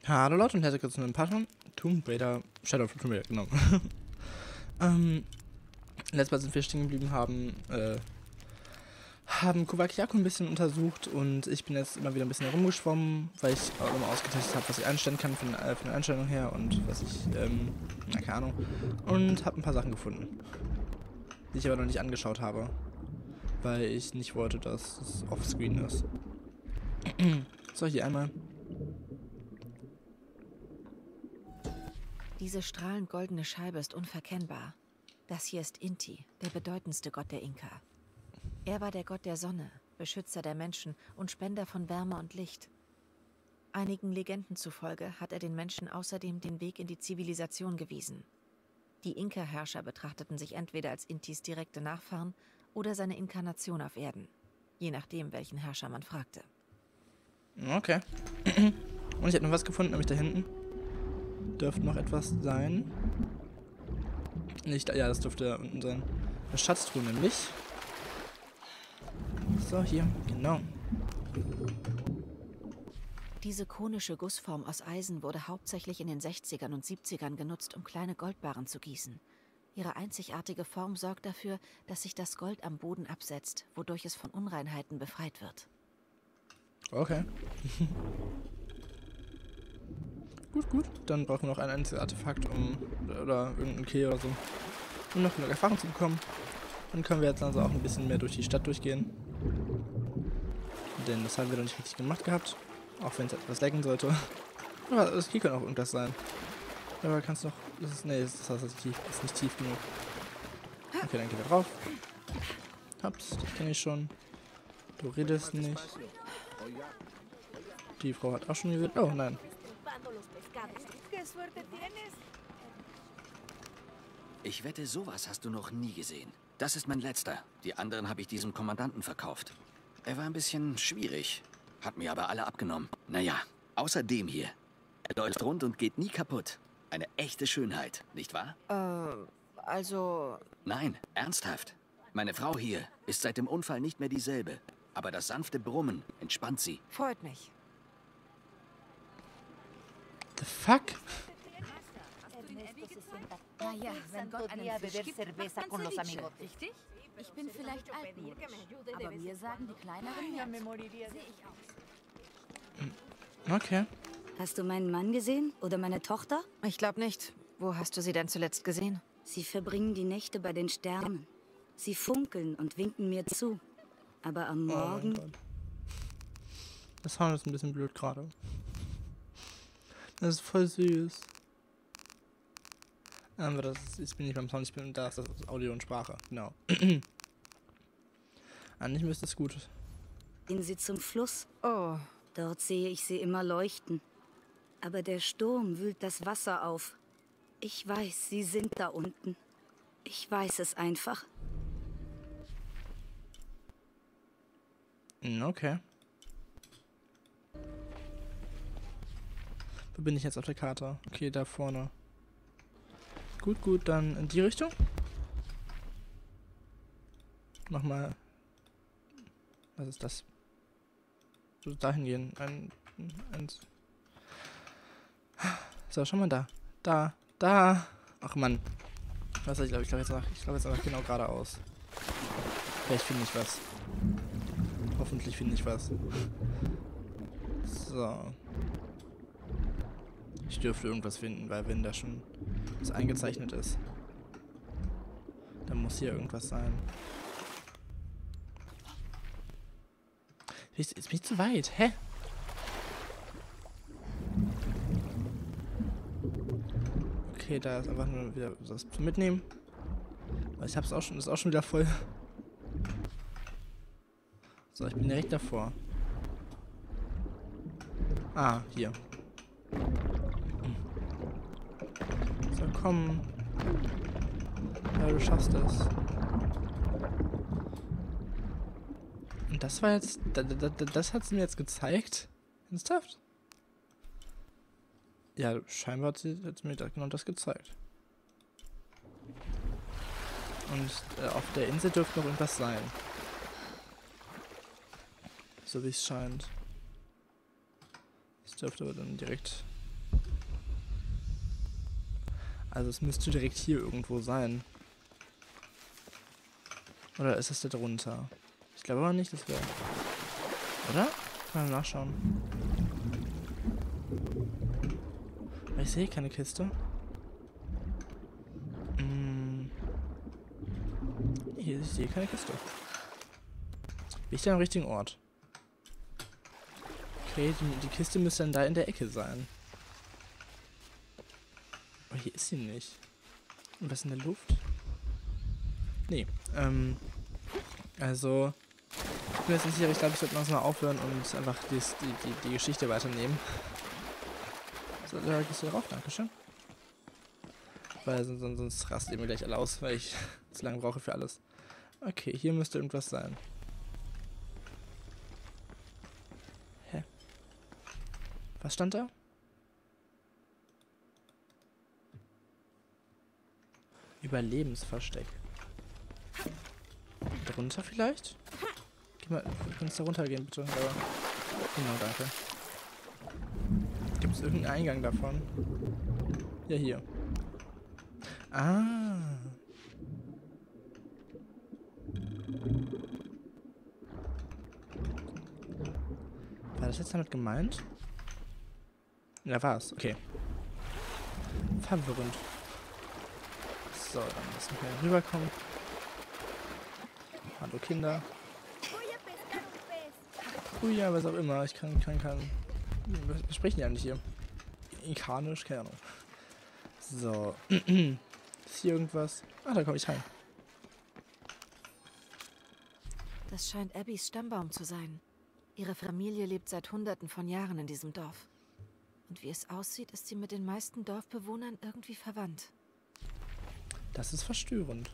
Hallo Leute und herzlich willkommen zu einem Part Tomb Raider, Shadow of the Tomb Raider, genau. Letztes Mal sind wir stehen geblieben, haben Kovakiako ein bisschen untersucht und ich bin jetzt immer wieder ein bisschen herumgeschwommen, weil ich auch immer ausgetestet habe, was ich einstellen kann von der Einstellung her und was ich, na keine Ahnung, und habe ein paar Sachen gefunden, die ich aber noch nicht angeschaut habe, weil ich nicht wollte, dass es offscreen ist. So, hier einmal. Diese strahlend goldene Scheibe ist unverkennbar. Das hier ist Inti, der bedeutendste Gott der Inka. Er war der Gott der Sonne, Beschützer der Menschen und Spender von Wärme und Licht. Einigen Legenden zufolge hat er den Menschen außerdem den Weg in die Zivilisation gewiesen. Die Inka-Herrscher betrachteten sich entweder als Intis direkte Nachfahren oder seine Inkarnation auf Erden, je nachdem, welchen Herrscher man fragte. Okay. Und ich habe noch was gefunden, nämlich da hinten. Dürfte noch etwas sein. Nicht, ja, das dürfte da unten sein. Eine Schatztruhe nämlich. So, hier, genau. Diese konische Gussform aus Eisen wurde hauptsächlich in den 60ern und 70ern genutzt, um kleine Goldbarren zu gießen. Ihre einzigartige Form sorgt dafür, dass sich das Gold am Boden absetzt, wodurch es von Unreinheiten befreit wird. Okay. Gut. Dann brauchen wir noch ein einziges Artefakt, oder irgendein Key oder so, um noch genug Erfahrung zu bekommen. Dann können wir jetzt also auch ein bisschen mehr durch die Stadt durchgehen. Denn das haben wir noch nicht richtig gemacht gehabt. Auch wenn es etwas lecken sollte. Aber das hier könnte auch irgendwas sein. Aber kannst du noch... Nee, das ist nicht tief genug. Okay, dann gehen wir drauf. Hops, dich kenne ich schon. Du redest nicht. Die Frau hat auch schon geredet. Oh, nein. Ich wette, sowas hast du noch nie gesehen. Das ist mein letzter. Die anderen habe ich diesem Kommandanten verkauft. Er war ein bisschen schwierig, hat mir aber alle abgenommen. Naja, außer dem hier. Er läuft rund und geht nie kaputt. Eine echte Schönheit, nicht wahr? Also... Nein, ernsthaft. Meine Frau hier ist seit dem Unfall nicht mehr dieselbe. Aber das sanfte Brummen entspannt sie. Freut mich. The fuck? Naja, wenn Gott einen Fisch gibt, macht man Ceviche, richtig? Ich bin vielleicht altmodisch, aber mir sagen die kleineren mehr. Sehe ich auch. Okay. Hast du meinen Mann gesehen? Oder meine Tochter? Ich glaube nicht. Wo hast du sie denn zuletzt gesehen? Sie verbringen die Nächte bei den Sternen. Sie funkeln und winken mir zu. Aber am Morgen... Oh mein Gott. Das Sound ist ein bisschen blöd gerade. Das ist voll süß. Aber ich bin nicht beim Sound, da ist das Audio und Sprache, genau. Eigentlich müsste es gut. Gehen Sie zum Fluss. Oh, Dort sehe ich sie immer leuchten. Aber der Sturm wühlt das Wasser auf. Ich weiß, sie sind da unten. Ich weiß es einfach. Okay. Wo bin ich jetzt auf der Karte? Okay, da vorne. Gut, dann in die Richtung. Mach mal. Was ist das? So, dahin gehen. Eins. So, schau mal da. Da. Ach Mann. Was ich glaube jetzt einfach genau geradeaus. Vielleicht finde ich was. Hoffentlich finde ich was. So. Ich dürfte irgendwas finden, weil wenn da schon was eingezeichnet ist, dann muss hier irgendwas sein. Jetzt bin ich zu weit. Hä? Okay, da ist einfach nur wieder was zu mitnehmen. Aber ich hab's auch schon, ist auch schon wieder voll. So, ich bin direkt davor. Ah, hier. So, komm. Ja, du schaffst es. Und das war jetzt... Das hat sie mir jetzt gezeigt? Ernsthaft? Ja, scheinbar hat sie mir genau das gezeigt. Und auf der Insel dürfte noch irgendwas sein. So wie es scheint. Das dürfte aber dann direkt Also es müsste direkt hier irgendwo sein. Oder ist es da drunter? Ich glaube aber nicht, das wäre... Oder? Kann man nachschauen. Ich sehe keine Kiste. Hier, ich sehe keine Kiste. Bin ich da am richtigen Ort? Okay, die Kiste müsste dann da in der Ecke sein. Aber hier ist sie nicht. Und was in der Luft? Nee, also... Ich bin jetzt nicht sicher, ich glaube, ich sollte mal aufhören und einfach die Geschichte weiternehmen. So, da gehst du drauf, dankeschön. Weil sonst rastet ihr mir gleich alle aus, weil ich zu lange brauche für alles. Okay, hier müsste irgendwas sein. Hä? Was stand da? Überlebensversteck. Drunter vielleicht? Geh mal, du kannst da runtergehen, bitte. Aber genau, danke. Gibt es irgendeinen Eingang davon? Ja, hier. Ah. War das jetzt damit gemeint? Ja, war's. Okay. Verwirrend. So, dann müssen wir rüberkommen. Hallo Kinder. Ja, was auch immer. Ich kann. Was sprechen die eigentlich hier? Inkanisch? Keine Ahnung. So. Ist hier irgendwas? Ah, da komme ich rein. Das scheint Abbys Stammbaum zu sein. Ihre Familie lebt seit Hunderten von Jahren in diesem Dorf. Und wie es aussieht, ist sie mit den meisten Dorfbewohnern irgendwie verwandt. Das ist verstörend.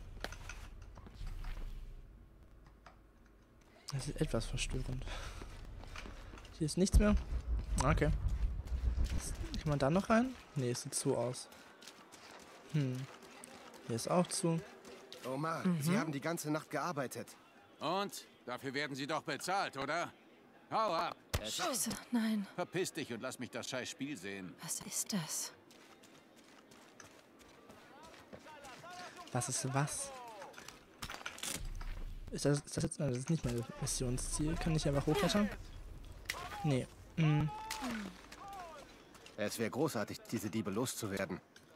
Das ist etwas verstörend. Hier ist nichts mehr. Okay. Kann man da noch rein? Ne, es sieht zu aus. Hier ist auch zu. Omar, Sie haben die ganze Nacht gearbeitet. Und? Dafür werden Sie doch bezahlt, oder? Hau ab! Scheiße, nein. Verpiss dich und lass mich das scheiß Spiel sehen. Was ist das? Was ist was? Ist das jetzt... Nein, das ist nicht mein Missionsziel. Kann ich einfach hochklettern? Nee. Es wäre großartig, diese Diebe loszuwerden.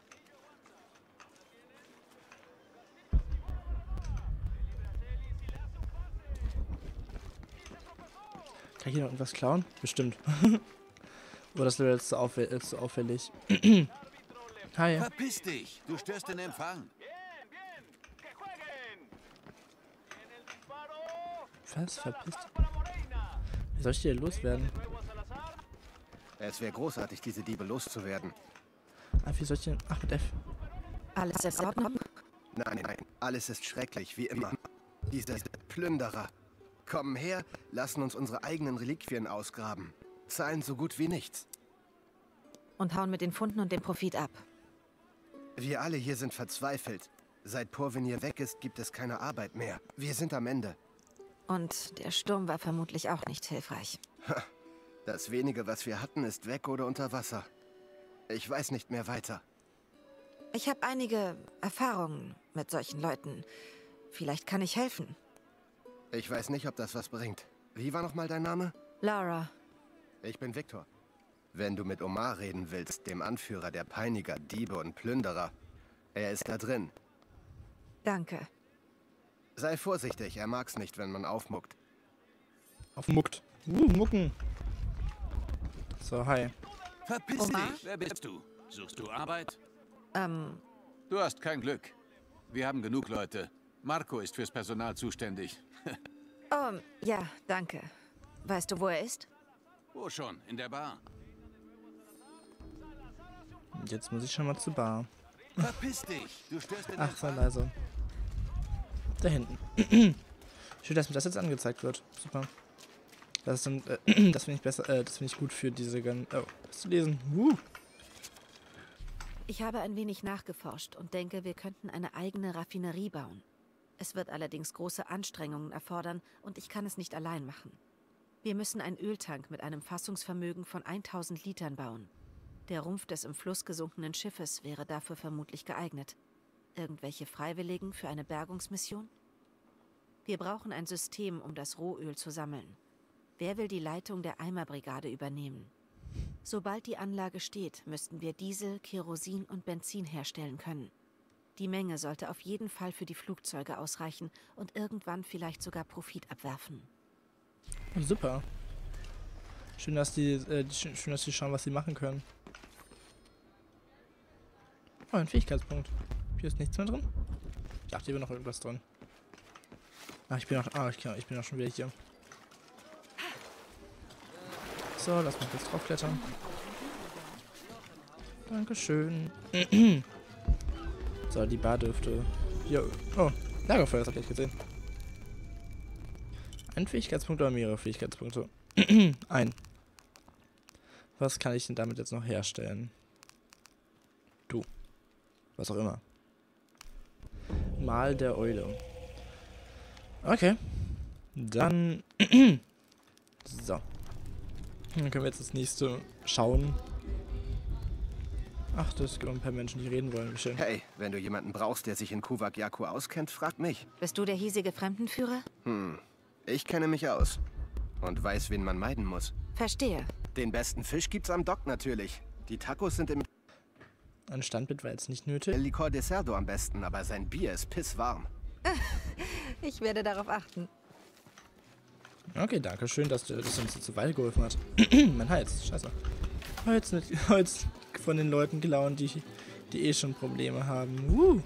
Kann ich hier noch irgendwas klauen? Bestimmt. Oder das wäre jetzt zu auffällig. Hi. Verpiss dich! Du störst den Empfang. Was? Verpisst? Wie soll ich die hier loswerden? Es wäre großartig, diese Diebe loszuwerden. Ah, wie soll ich denn... Ach, mit F. Alles in Ordnung? Nein, alles ist schrecklich, wie immer. Diese Plünderer kommen her, lassen uns unsere eigenen Reliquien ausgraben. Zahlen so gut wie nichts. Und hauen mit den Funden und dem Profit ab. Wir alle hier sind verzweifelt. Seit Porvenir weg ist, gibt es keine Arbeit mehr. Wir sind am Ende. Und der Sturm war vermutlich auch nicht hilfreich. Das wenige, was wir hatten, ist weg oder unter Wasser. Ich weiß nicht mehr weiter. Ich habe einige Erfahrungen mit solchen Leuten. Vielleicht kann ich helfen. Ich weiß nicht, ob das was bringt. Wie war nochmal dein Name? Laura. Ich bin Viktor. Wenn du mit Omar reden willst, dem Anführer der Peiniger, Diebe und Plünderer, er ist da drin. Danke. Sei vorsichtig, er mag's nicht, wenn man aufmuckt. Aufmuckt. Mucken. So, hi. Verpiss Omar? dich! Wer bist du? Suchst du Arbeit? Du hast kein Glück. Wir haben genug Leute. Marco ist fürs Personal zuständig. Oh, ja, danke. Weißt du, wo er ist? Wo schon? In der Bar. Und jetzt muss ich schon mal zur Bar. Verpiss dich! Du störst den Ach, sei Empfang. leise. Da hinten. Schön, dass mir das jetzt angezeigt wird. Super. Das ist dann, das finde ich besser, das finde ich gut für diese oh, das zu lesen. Ich habe ein wenig nachgeforscht und denke, wir könnten eine eigene Raffinerie bauen. Es wird allerdings große Anstrengungen erfordern und ich kann es nicht allein machen. Wir müssen einen Öltank mit einem Fassungsvermögen von 1000 Litern bauen. Der Rumpf des im Fluss gesunkenen Schiffes wäre dafür vermutlich geeignet. Irgendwelche Freiwilligen für eine Bergungsmission? Wir brauchen ein System, um das Rohöl zu sammeln. Wer will die Leitung der Eimerbrigade übernehmen? Sobald die Anlage steht, müssten wir Diesel, Kerosin und Benzin herstellen können. Die Menge sollte auf jeden Fall für die Flugzeuge ausreichen und irgendwann vielleicht sogar Profit abwerfen. Super. Schön, dass die schauen, was sie machen können. Oh, ein Fähigkeitspunkt. Hier ist nichts mehr drin. Ich dachte, hier wäre noch irgendwas drin. Ah, ich bin auch schon wieder hier. So, lass mich jetzt draufklettern. Dankeschön. So, die Bar dürfte... Ja, oh, Lagerfeuer, das hab ich gesehen. Ein Fähigkeitspunkt oder mehrere Fähigkeitspunkte? Ein. Was kann ich denn damit jetzt noch herstellen? Du. Was auch immer. Mal der Eule. Okay. Dann... So. Dann können wir jetzt das nächste schauen. Ach, das gibt ein paar Menschen, die reden wollen. Wie schön. Hey, wenn du jemanden brauchst, der sich in Kuvak Yaku auskennt, frag mich. Bist du der hiesige Fremdenführer? Ich kenne mich aus. Und weiß, wen man meiden muss. Verstehe. Den besten Fisch gibt's am Dock natürlich. Die Tacos sind im... Ein Standbild war jetzt nicht nötig. Licor de Cerdo am besten, aber sein Bier ist pisswarm. Ich werde darauf achten. Okay, danke schön, dass du uns so weitergeholfen hast. Mein Hals, scheiße. Holz von den Leuten gelaunt, die eh schon Probleme haben.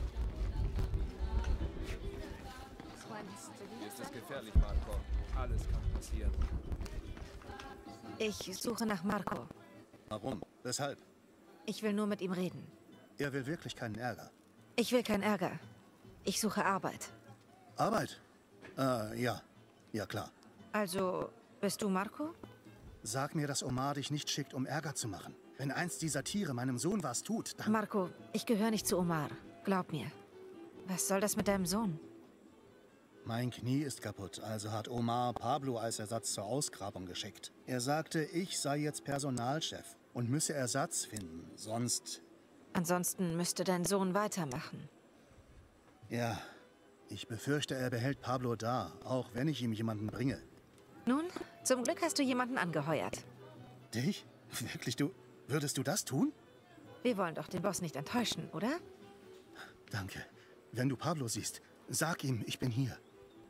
Ist es gefährlich, Marco? Alles kann passieren. Ich suche nach Marco. Warum? Weshalb? Ich will nur mit ihm reden. Er will wirklich keinen Ärger. Ich will keinen Ärger. Ich suche Arbeit. Arbeit? Ja. Ja, klar. Also, bist du Marco? Sag mir, dass Omar dich nicht schickt, um Ärger zu machen. Wenn eins dieser Tiere meinem Sohn was tut, dann... Marco, ich gehöre nicht zu Omar. Glaub mir. Was soll das mit deinem Sohn? Mein Knie ist kaputt, also hat Omar Pablo als Ersatz zur Ausgrabung geschickt. Er sagte, ich sei jetzt Personalchef und müsse Ersatz finden, sonst... Ansonsten müsste dein Sohn weitermachen. Ja, ich befürchte, er behält Pablo da, auch wenn ich ihm jemanden bringe. Nun, zum Glück hast du jemanden angeheuert. Dich? Wirklich, du? Würdest du das tun? Wir wollen doch den Boss nicht enttäuschen, oder? Danke. Wenn du Pablo siehst, sag ihm, ich bin hier.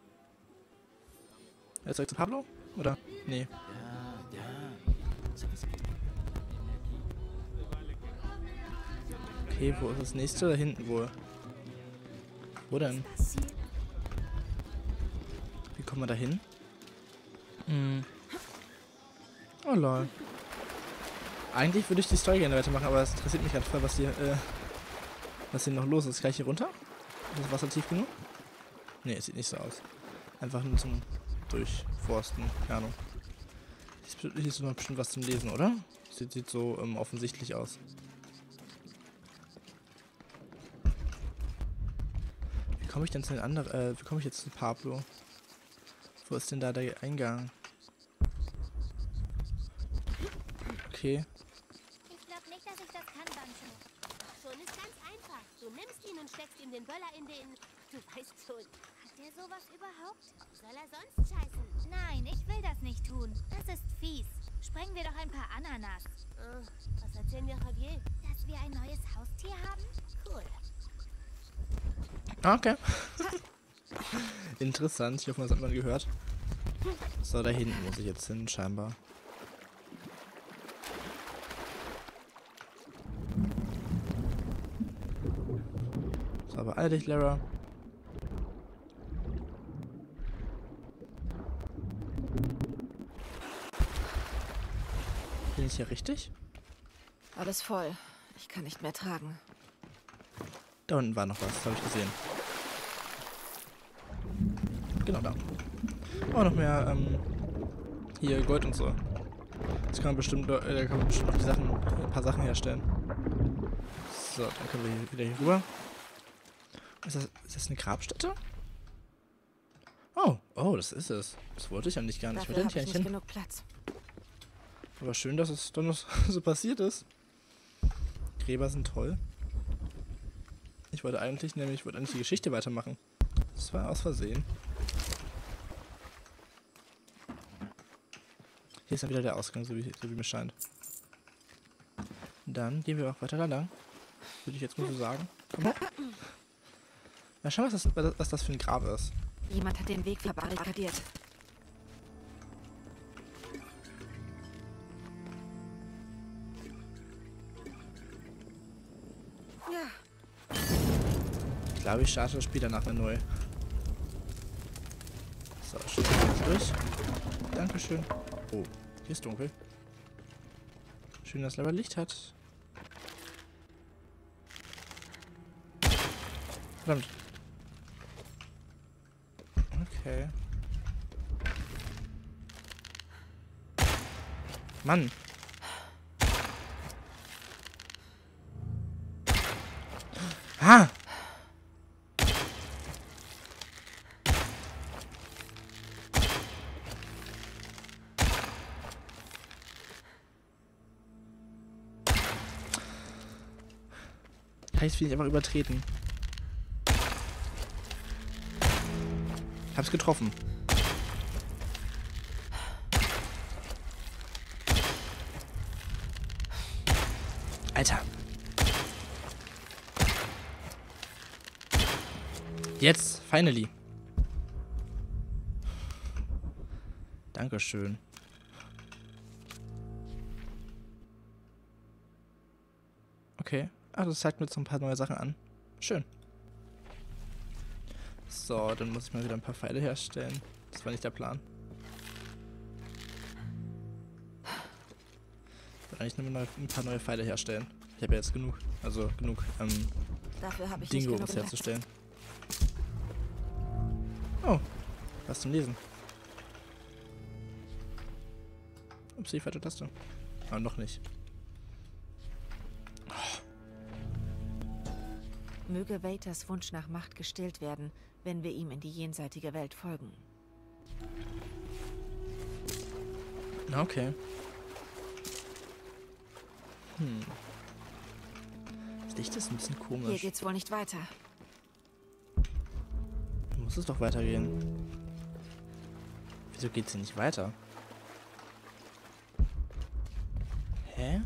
Jetzt sagst du Pablo? Oder? Nee. Okay, wo ist das nächste? Da hinten wohl. Wo denn? Wie kommen wir da hin? Oh lol. Eigentlich würde ich die Story gerne weitermachen, aber es interessiert mich gerade voll, was hier noch los ist. Gleich hier runter? Ist das Wasser tief genug? Ne, es sieht nicht so aus. Einfach nur zum Durchforsten. Keine Ahnung. Hier ist noch bestimmt was zum Lesen, oder? Sieht so offensichtlich aus. Wie komme ich denn zu den anderen? Wie komme ich jetzt zu Pablo? Wo ist denn da der Eingang? Okay. Ich glaube nicht, dass ich das kann, Bancho. Schon ist ganz einfach. Du nimmst ihn und steckst ihm den Böller in den... Du weißt schon. Hat der sowas überhaupt? Soll er sonst scheißen? Nein, ich will das nicht tun. Das ist fies. Sprengen wir doch ein paar Ananas. Was erzählen wir Javier? Dass wir ein neues Haustier haben? Cool. Okay. Interessant. Ich hoffe, das hat man gehört. So, da hinten muss ich jetzt hin, scheinbar. So, aber beeil dich, Lara. Bin ich hier richtig? Alles voll. Ich kann nicht mehr tragen. Da unten war noch was, das habe ich gesehen. Genau da. Oh, noch mehr, hier Gold und so. Das kann man bestimmt, da kann man bestimmt noch ein paar Sachen herstellen. So, dann können wir hier wieder hier rüber. Ist das eine Grabstätte? Oh, das ist es. Das wollte ich ja nicht gar nicht. Dafür habe ich nicht genug Platz. Aber schön, dass es dann noch so passiert ist. Gräber sind toll. Ich wollte eigentlich die Geschichte weitermachen. Das war aus Versehen. Hier ist dann wieder der Ausgang, so wie mir scheint. Dann gehen wir auch weiter da lang. Würde ich jetzt mal so sagen. Komm mal. Ja, schau mal, was das für ein Grab ist. Jemand hat den Weg verbarrikadiert. Ich glaube, ich starte das Spiel danach mal neu. So, schön durch. Dankeschön. Oh, hier ist dunkel. Schön, dass es aber Licht hat. Verdammt. Okay. Mann. Ha! Heißt, will ich einfach übertreten. Hab's getroffen. Alter. Jetzt, finally. Dankeschön. Okay. Ach, das zeigt mir jetzt so ein paar neue Sachen an. Schön. So, dann muss ich mal wieder ein paar Pfeile herstellen. Das war nicht der Plan. Ich will eigentlich nur mal ein paar neue Pfeile herstellen. Ich habe ja jetzt genug. Also genug Dafür habe ich Dingo, nicht um es genug herzustellen. Oh, was zum Lesen. Ups, die falsche Taste. Aber noch nicht. Möge Vaters Wunsch nach Macht gestillt werden, wenn wir ihm in die jenseitige Welt folgen. Okay. Das Licht ist ein bisschen komisch. Hier geht's wohl nicht weiter. Muss es doch weitergehen. Wieso geht's hier nicht weiter? Hä?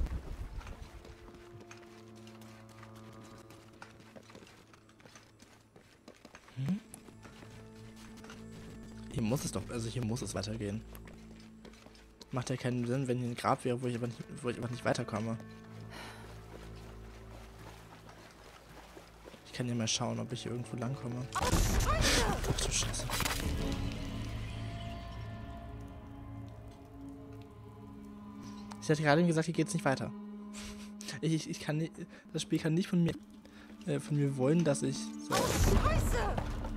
Hier muss es doch, also hier muss es weitergehen. Macht ja keinen Sinn, wenn hier ein Grab wäre, wo ich einfach nicht weiterkomme. Ich kann hier mal schauen, ob ich hier irgendwo langkomme. Ach du Scheiße. Ich hatte gerade gesagt, hier geht's nicht weiter. Ich kann nicht, das Spiel kann nicht von mir wollen, dass ich so. Scheiße!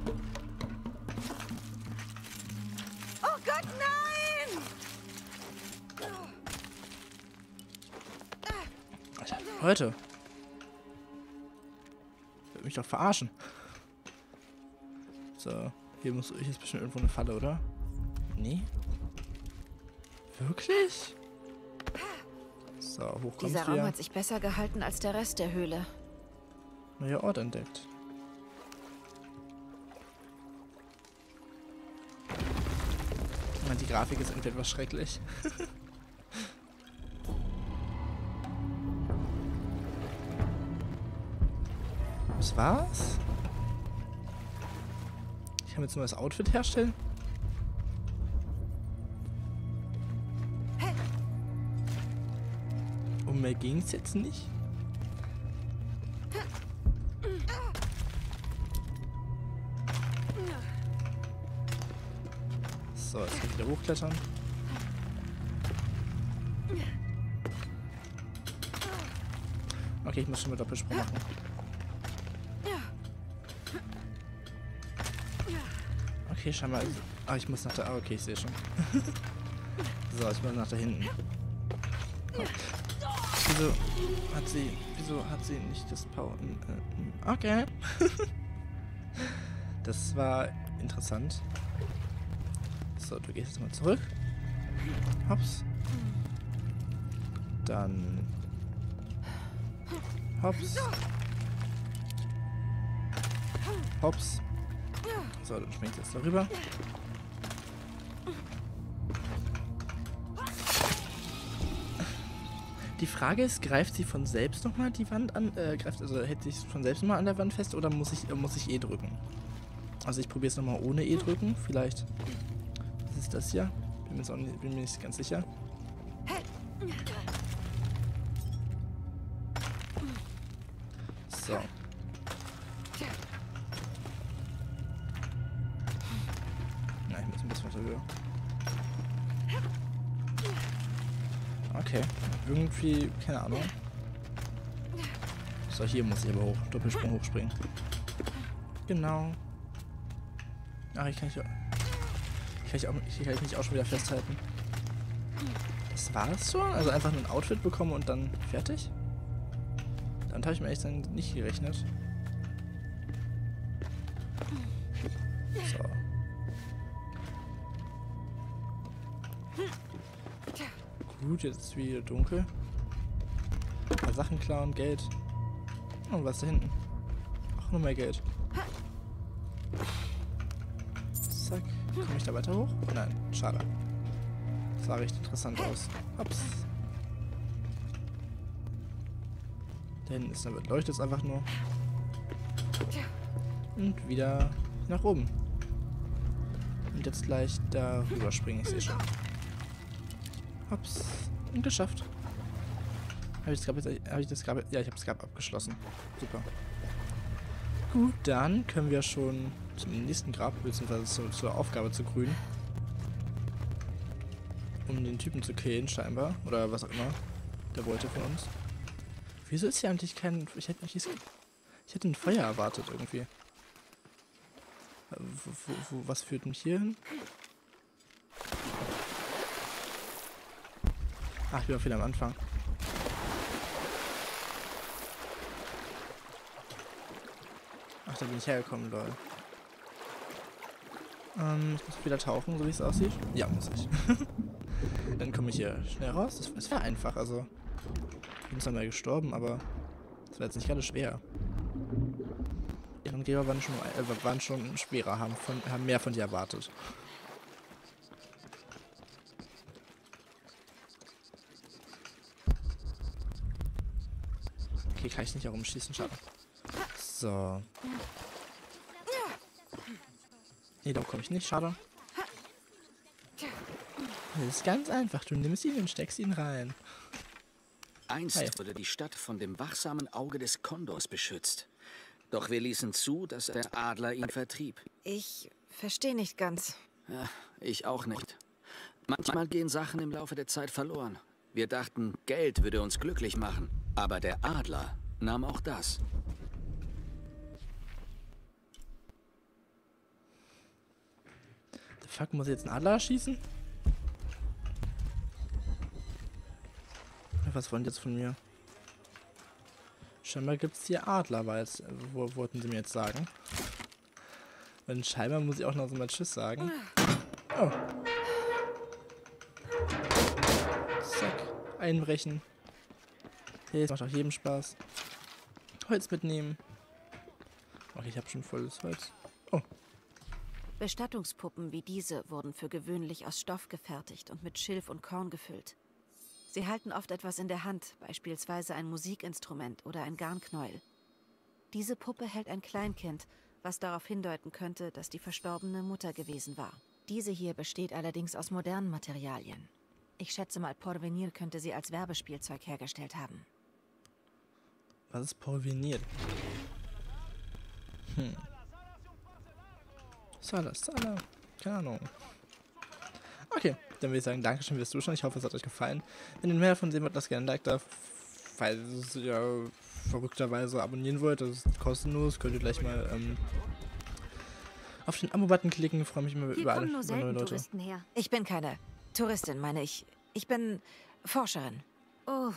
Oh Gott, nein! Alter, Leute. Wird mich doch verarschen. So, hier ist bestimmt irgendwo eine Falle, oder? Nee? Wirklich? So, hoch kommst du. Dieser Raum hat sich besser gehalten als der Rest der Höhle. Neuer Ort entdeckt. Die Grafik ist irgendwie etwas schrecklich. Was war's? Ich kann jetzt ein neues Outfit herstellen. Um mehr ging's jetzt nicht. So, jetzt kann ich wieder hochklettern. Okay, ich muss schon mal Doppelsprung machen. Okay, scheinbar. Ah, ich muss nach da. Ah, okay, ich sehe schon. So, ich muss nach da hinten. Oh. Wieso hat sie nicht das Power? Okay. Das war interessant. So, du gehst jetzt mal zurück. Hops. Dann Hops. Hops. So, dann springt jetzt darüber. Die Frage ist, greift sie von selbst nochmal die Wand an? Hält sich von selbst nochmal an der Wand fest oder muss ich E drücken? Also ich probiere es nochmal ohne E drücken. Vielleicht. Was ist das hier? Bin mir nicht ganz sicher. So. Na, ich muss ein bisschen weiter höher. Okay. Irgendwie, keine Ahnung. So, hier muss ich aber hoch. Doppelsprung hochspringen. Genau. Ach, ich kann mich auch schon wieder festhalten. Das war's schon? Also einfach nur ein Outfit bekommen und dann fertig? Damit habe ich mir echt dann nicht gerechnet. So. Gut, jetzt ist es wieder dunkel. Ein paar Sachen klauen, Geld. Und was da hinten? Auch noch mehr Geld. Zack. Komme ich da weiter hoch? Nein, schade. Das sah recht interessant aus. Ups. Da hinten ist, leuchtet es einfach nur. Und wieder nach oben. Und jetzt gleich da rüber springen, ich sehe schon. Ups. Und geschafft. Ja, ich habe das Grab abgeschlossen. Super. Gut, dann können wir schon zum nächsten Grab, beziehungsweise zur Aufgabe zu grün. Um den Typen zu killen, scheinbar. Oder was auch immer der wollte von uns. Wieso ist hier eigentlich kein... Ich hätte ein Feuer erwartet irgendwie. Was führt mich hier hin? Ach, ich bin auch wieder am Anfang. Ach, da bin ich hergekommen, lol. Ich muss wieder tauchen, so wie es aussieht. Ja, muss ich. Dann komme ich hier schnell raus. Das war einfach, also... Ich bin zwar mal gestorben, aber... Das war jetzt nicht gerade schwer. Die Geber waren schon schwerer, haben mehr von dir erwartet. Okay, kann ich nicht herumschießen, schade. So. Nee, da komme ich nicht, schade. Das ist ganz einfach, du nimmst ihn und steckst ihn rein. Einst wurde die Stadt von dem wachsamen Auge des Kondors beschützt. Doch wir ließen zu, dass der Adler ihn vertrieb. Ich verstehe nicht ganz. Ja, ich auch nicht. Manchmal gehen Sachen im Laufe der Zeit verloren. Wir dachten, Geld würde uns glücklich machen. Aber der Adler nahm auch das. The fuck, muss ich jetzt einen Adler schießen? Was wollen die jetzt von mir? Scheinbar gibt es hier Adler, weil es, wollten sie mir jetzt sagen. Und scheinbar muss ich auch noch so mal Tschüss sagen. Oh. Zack. Einbrechen. Hey, das macht auch jedem Spaß. Holz mitnehmen. Okay, ich habe schon volles Holz. Oh. Bestattungspuppen wie diese wurden für gewöhnlich aus Stoff gefertigt und mit Schilf und Korn gefüllt. Sie halten oft etwas in der Hand, beispielsweise ein Musikinstrument oder ein Garnknäuel. Diese Puppe hält ein Kleinkind, was darauf hindeuten könnte, dass die verstorbene Mutter gewesen war. Diese hier besteht allerdings aus modernen Materialien. Ich schätze mal, Porvenir könnte sie als Werbespielzeug hergestellt haben. Was ist Porvenir? Sala. Keine Ahnung. Okay, dann würde ich sagen, Dankeschön fürs Zuschauen. Ich hoffe, es hat euch gefallen. Wenn ihr mehr davon sehen wollt, lasst gerne ein Like da. Falls ihr ja verrückterweise abonnieren wollt, das ist kostenlos. Könnt ihr gleich mal auf den Abo-Button klicken. Ich freue mich immer über alle neue Leute. Touristen her. Ich bin keine Touristin, meine ich. Ich bin Forscherin. Oh.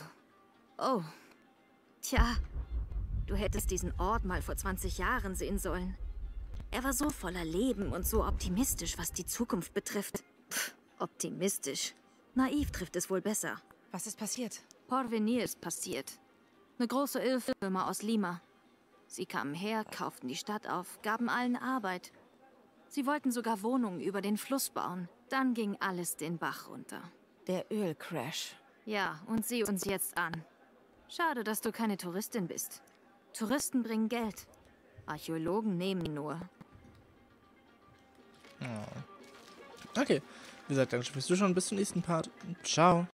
Tja, du hättest diesen Ort mal vor 20 Jahren sehen sollen. Er war so voller Leben und so optimistisch, was die Zukunft betrifft. Optimistisch. Naiv trifft es wohl besser. Was ist passiert? Porvenir ist passiert. Eine große Ölfirma aus Lima. Sie kamen her, kauften die Stadt auf, gaben allen Arbeit. Sie wollten sogar Wohnungen über den Fluss bauen. Dann ging alles den Bach runter. Der Ölcrash. Ja, und sieh uns jetzt an. Schade, dass du keine Touristin bist. Touristen bringen Geld. Archäologen nehmen nur. Oh. Okay. Wie gesagt, danke fürs Zuschauen. Bis zum nächsten Part. Ciao.